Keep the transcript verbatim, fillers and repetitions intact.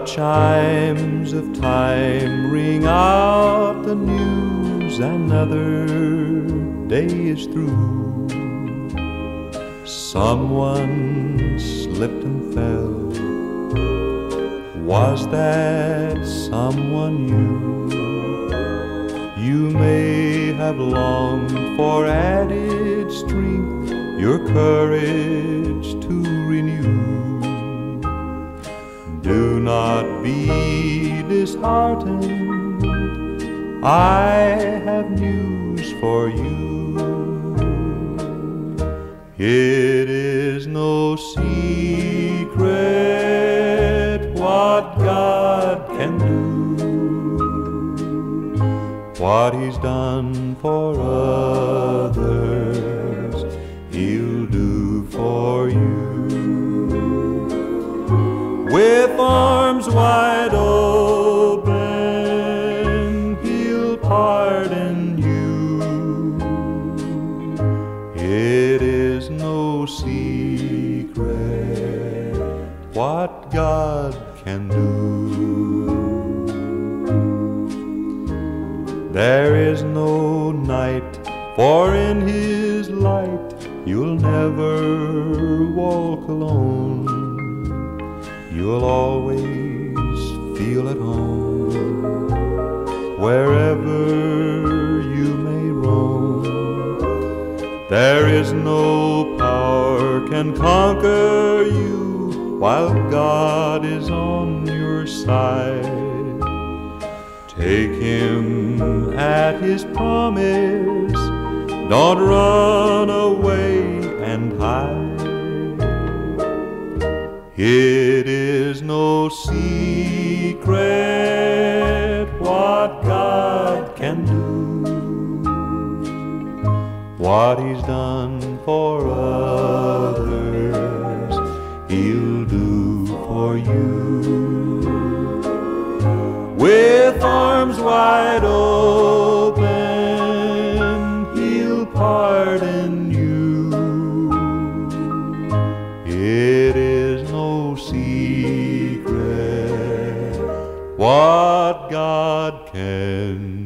chimes of time ring out the news, another day is through. Someone slipped and fell. Was that someone you? You may have longed for added strength, your courage to renew. Do not be disheartened, I have news for you. It is no secret what God can do. What He's done for others, He'll do for you. With arms wide open, He'll pardon you. It is no secret what God can do. There is no night, for in His light you'll never walk alone. You'll always feel at home wherever you may roam. There is no power can conquer you while God is on your side. Take Him at His promise, don't run away and hide. It is no secret what God can do. What He's done for others, He'll do for you. With arms wide open, He'll pardon you. It is no secret what God can do.